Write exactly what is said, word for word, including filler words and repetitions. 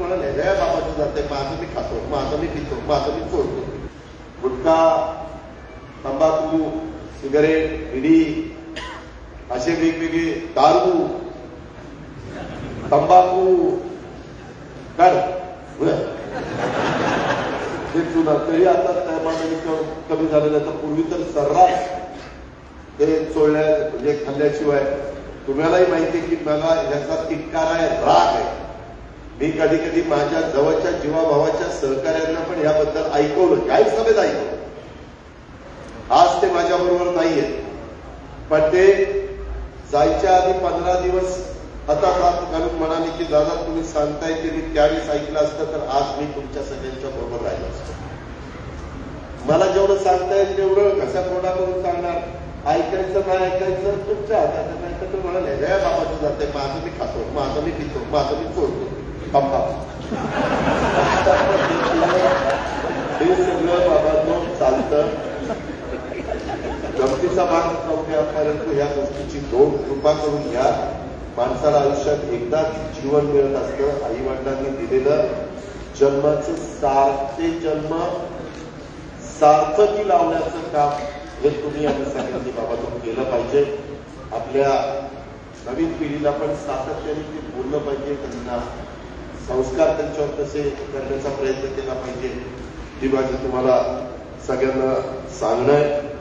म्हणाले रे बाबाचं जाते, माझं मी खातो, माझं मी पितो, माझं मी चोरतो. गुटखा, तंबाखू, सिगारेट, बिडी, असे वेगवेगळे दारू, तंबाखू काय हे सुद्धा तरी आता त्यामानाने कमी झालेलं. तर पूर्वी तर सर्रास ते चोळल्या म्हणजे खाल्ल्याशिवाय. तुम्हालाही माहिती आहे की मला याचा तिटकारा आहे, राग आहे. मी कधी कधी माझ्या जवळच्या जीवाभावाच्या सहकार्यांना पण याबद्दल ऐकवलं, काही सभेत ऐकवलं. आज ते माझ्याबरोबर नाहीये, पण ते जायच्या आधी पंधरा दिवस हातात हात घालून म्हणाले की दादा तुम्ही सांगताय ते मी त्यावेळेस ऐकलं असतं तर आज मी तुमच्या सगळ्यांच्या बरोबर राहिलो असतो. मला जेवढं सांगता येईल तेवढं कशा तोंडाकडून सांगणार, ऐकायचं नाही ऐकायचं तुमच्या हातात नाही. तर तू म्हणाले रे बाबाचं जाते, माझं मी खातो, माझं मी पितो, माझं मी चोरतो, तंबाखू. हे सगळं बाबा चालतं. गमतीचा भाग नव्हत्या, परंतु ह्या गोष्टीची दोन कृपा करून घ्या. माणसाला आयुष्यात एकदाच जीवन मिळत असतं. आई वडिलांनी दिलेलं जन्माचं सार्थे जन्म सार्थकी लावण्याचं काम हे तुम्ही आम्ही सांगितले बाबा तुम्ही केलं पाहिजे. आपल्या नवीन पिढीला पण सातत्याने ते बोललं पाहिजे, त्यांना संस्कार त्यांच्यावर तसे करण्याचा प्रयत्न केला पाहिजे. ही माझी तुम्हाला सगळ्यांना सांगणं आहे.